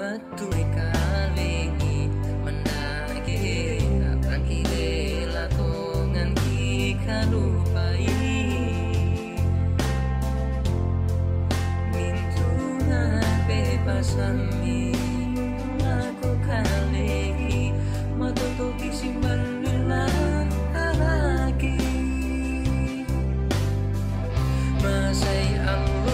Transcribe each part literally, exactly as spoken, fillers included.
waktu kalengi mendaki akan kile lakongan kita lupai mintuna bebasami aku kalengi matoto kisimban lagi masai aku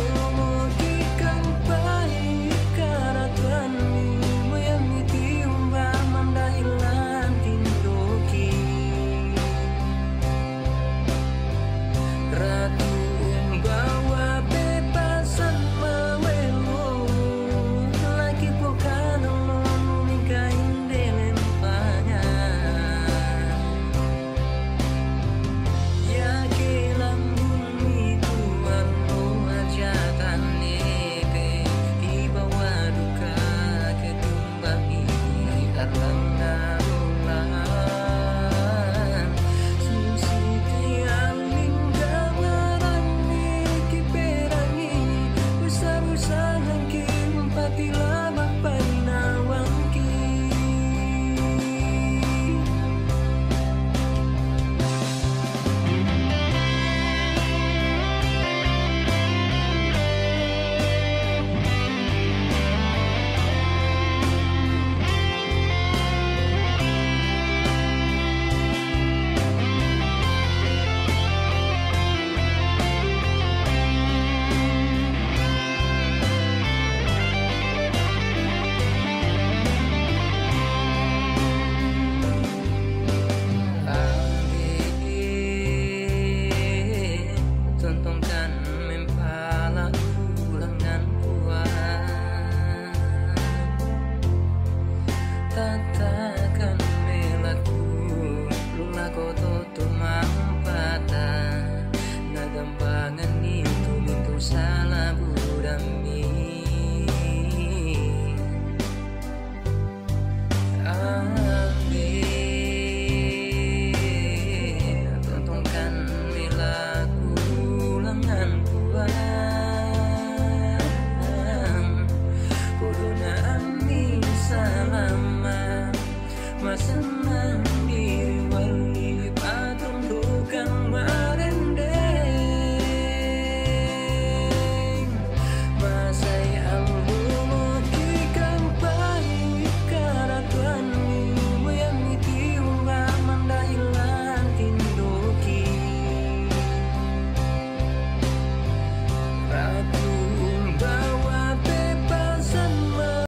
takkan melaku lula koto tumampata na gampangan itu mintu salah budami ambi tontonkan melaku lengan kuang kuduna ami salam masa